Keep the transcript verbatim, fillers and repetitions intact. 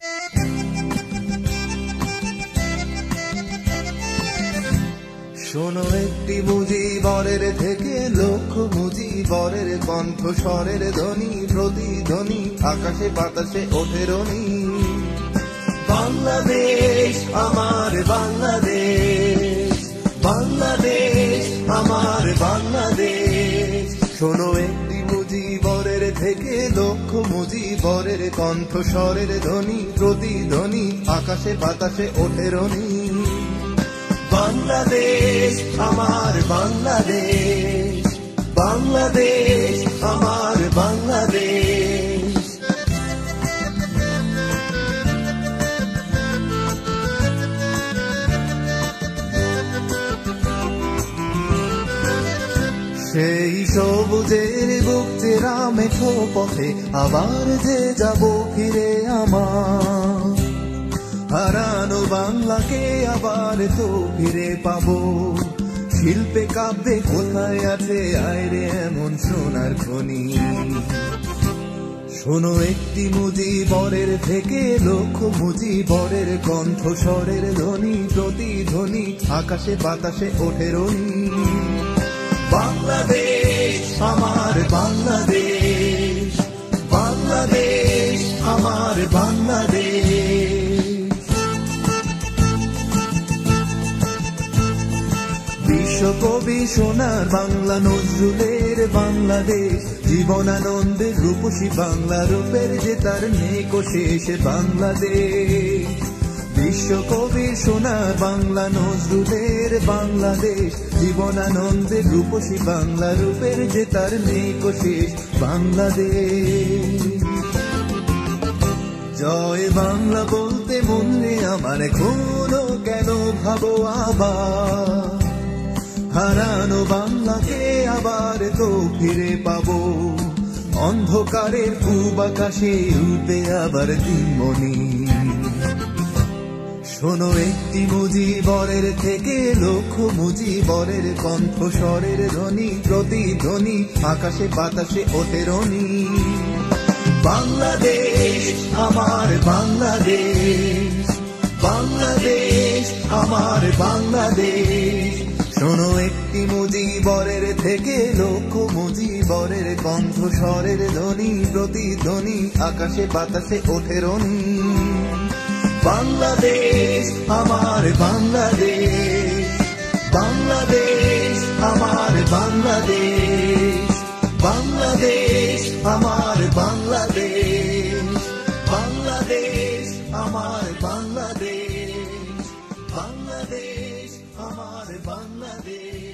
শোনো একটি মুজিবরের থেকে লক্ষ মুজিবরের কণ্ঠ স্বরের ধ্বনি প্রতিধ্বনি আকাশে বাতাসে ওঠে রনি। বাংলাদেশ আমার বাংলাদেশ, বাংলাদেশ আমার বাংলাদেশ। শোনো একটি মুজিবরের থেকে লক্ষ মুজিবরের কণ্ঠ স্বরের ধ্বনি প্রতিধ্বনি আকাশে বাতাসে ওঠে রনি। বাংলাদেশ আমার বাংলাদেশ, বাংলাদেশ আমার বাংলাদেশ। সেই সবুজের বুক চেরা মেঠো পথে আবার যে যাব ফিরে আমার, হারানো বাংলাকে আবার তো ফিরে পাবো। শিল্পে কাব্যে কোথায় আছে আয়রে এমন সোনার খনি। শোনো একটি মুজিবরের থেকে লক্ষ মুজিবরের কণ্ঠ স্বরের ধ্বনি প্রতিধ্বনি আকাশে বাতাসে ওঠে রনি। বাংলাদেশ আমার বাংলাদেশ, বাংলাদেশ আমার বাংলাদেশ। বিশ্বকবি সোনার বাংলা নজরুলের বাংলাদেশ, জীবনানন্দের রূপসী বাংলা রূপের যে তার নেই শেষ বাংলাদেশ। বিশ্বকবি সোনার বাংলা নজরুলের বাংলাদেশ, জীবনানন্দের রূপসী বাংলা রূপের যে তার নেই শেষ বাংলাদেশ। জয় বাংলা বলতে মনে আমার এখনো কেন ভাবো আবার, হারানো বাংলাকে আবার তো ফিরে পাবো। অন্ধকারের পূব আকাশে উঠবে আবার দিনমণি। শোনো একটি মুজিবরের থেকে লক্ষ মুজিবরের কণ্ঠ স্বরের ধ্বনি প্রতিধ্বনি আকাশে বাতাসে ওঠে রনি। বাংলাদেশ আমার বাংলাদেশ, বাংলাদেশ আমার বাংলাদেশ। শোনো একটি মুজিবরের থেকে লক্ষ মুজিবরের কণ্ঠ স্বরের ধ্বনি প্রতিধ্বনি আকাশে বাতাসে ওঠে রনি। বাংলাদেশ আমার বাংলাদেশ, বাংলাদেশ আমার বাংলাদেশ, বাংলাদেশ আমার বাংলাদেশ, বাংলাদেশ আমার বাংলাদেশ, বাংলাদেশ আমার বাংলাদেশ।